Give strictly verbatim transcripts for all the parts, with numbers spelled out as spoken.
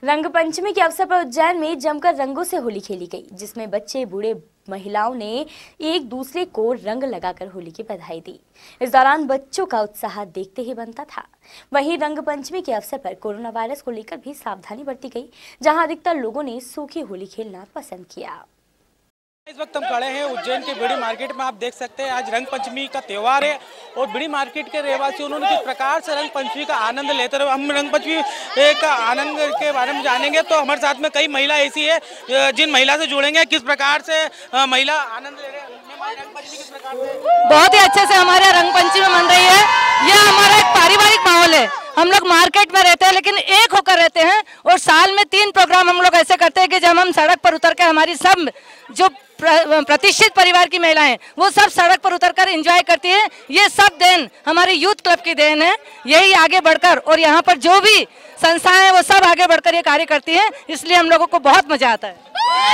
रंग पंचमी के अवसर पर उज्जैन में जमकर रंगों से होली खेली गई, जिसमें बच्चे बूढ़े महिलाओं ने एक दूसरे को रंग लगाकर होली की बधाई दी। इस दौरान बच्चों का उत्साह देखते ही बनता था। वहीं रंग पंचमी के अवसर पर कोरोना वायरस को लेकर भी सावधानी बरती गई, जहां अधिकतर लोगों ने सूखी होली खेलना पसंद किया। इस वक्त हम खड़े हैं उज्जैन के बीड़ी मार्केट में। आप देख सकते हैं आज रंग पंचमी का त्यौहार है और बीड़ी मार्केट के रहवासी उन्होंने किस प्रकार से रंग पंचमी का आनंद लेते रहे। हम रंग पंचमी का आनंद के बारे में जानेंगे, तो हमारे साथ में कई महिला ऐसी है जिन महिला से जुड़ेंगे। किस प्रकार से महिला आनंद ले रहे हैं रंग पंचमी, किस प्रकार से? बहुत ही अच्छे से हमारे रंग पंचमी मन रही है। यह हमारा एक पारिवारिक माहौल है। हम लोग मार्केट में रहते हैं लेकिन एक होकर रहते हैं, और साल में तीन प्रोग्राम हम लोग ऐसे करते हैं कि जब हम सड़क पर उतर कर हमारी सब जो प्रतिष्ठित परिवार की महिलाएं वो सब सड़क पर उतरकर एंजॉय करती है। ये सब देन हमारे यूथ क्लब की देन है। यही आगे बढ़कर और यहाँ पर जो भी संस्थाएं हैं वो सब आगे बढ़कर ये कार्य करती हैं, इसलिए हम लोगों को बहुत मजा आता है।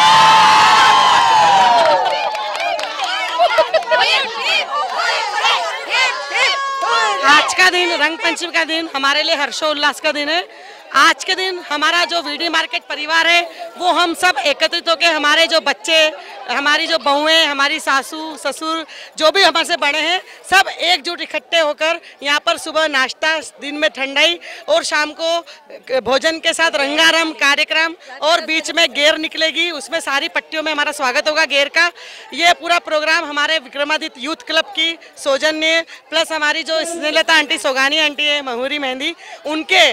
आज का दिन रंग पंचमी का दिन हमारे लिए हर्षोल्लास का दिन है। आज के दिन हमारा जो वीडी मार्केट परिवार है वो हम सब एकत्रित होकर हमारे जो बच्चे, हमारी जो बहुएं, हमारी सासू ससुर जो भी हमारे से बड़े हैं सब एकजुट इकट्ठे होकर यहाँ पर सुबह नाश्ता, दिन में ठंडाई और शाम को भोजन के साथ रंगारंग कार्यक्रम, और बीच में गेर निकलेगी, उसमें सारी पट्टियों में हमारा स्वागत होगा गेर का। ये पूरा प्रोग्राम हमारे विक्रमादित्य यूथ क्लब की सौजन्य प्लस हमारी जो स्नेहलता आंटी, सोगानी आंटी है, महुरी मेहंदी, उनके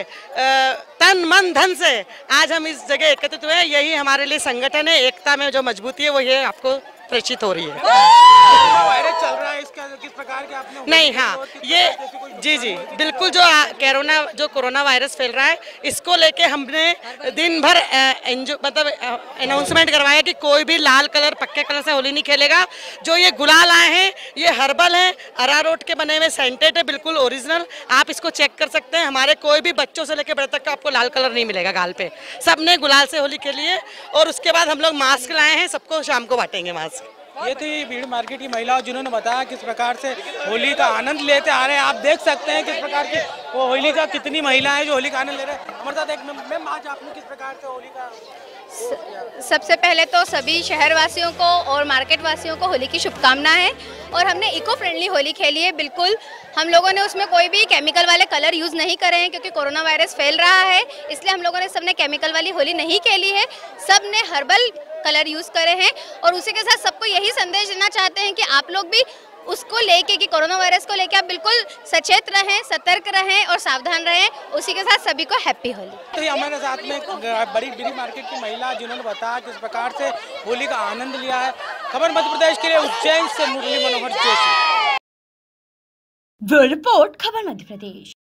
तन मन धन से आज हम इस जगह एकत्रित हुए हैं। यही हमारे लिए संगठन है। एकता में जो मजबूती है वो ये आपको प्रेषित हो रही है। वायरस चल रहा है, इसका किस प्रकार के आपने नहीं, हाँ, ये जी जी बिल्कुल जो कोरोना जो कोरोना वायरस फैल रहा है इसको लेके हमने दिन भर मतलब अनाउंसमेंट करवाया कि कोई भी लाल कलर पक्के कलर से होली नहीं खेलेगा। जो ये गुलाल आए हैं ये हर्बल है, अरारोट के बने हुए सेंटेड है, बिल्कुल ओरिजिनल। आप इसको चेक कर सकते हैं। हमारे कोई भी बच्चों से लेकर बड़े तक का आपको लाल कलर नहीं मिलेगा गाल पे। सबने गुलाल से होली खेली है और उसके बाद हम लोग मास्क लाए हैं, सबको शाम को बांटेंगे मास्क। ये थी भीड़ मार्केट की महिलाओं जिन्होंने बताया किस प्रकार से होली का आनंद लेते आ रहे हैं। आप देख सकते हैं किस प्रकार की वो होली का कितनी महिलाएं जो होली का आनंद ले रहे हैं। हमारे साथ एक मैम, आज आपने किस प्रकार से होली का स, सबसे पहले तो सभी शहरवासियों को और मार्केट वासियों को होली की शुभकामनाएं। और हमने इको फ्रेंडली होली खेली है। बिल्कुल हम लोगों ने उसमें कोई भी केमिकल वाले कलर यूज़ नहीं करे हैं, क्योंकि कोरोना वायरस फैल रहा है, इसलिए हम लोगों ने सबने केमिकल वाली होली नहीं खेली है। सब ने हर्बल कलर यूज़ करे हैं और उसी के साथ सबको यही संदेश देना चाहते हैं कि आप लोग भी उसको लेके कि कोरोना वायरस को लेके आप बिल्कुल सचेत रहें, सतर्क रहें और सावधान रहें। उसी के साथ सभी को हैप्पी होली। तो हमारे साथ में बड़ी बीड़ी मार्केट की महिला जिन्होंने बताया किस प्रकार से होली का आनंद लिया है। खबर मध्य प्रदेश के लिए उज्जैन से मुरली मनोहर जोशी। ब्यूरो रिपोर्ट, खबर मध्य प्रदेश।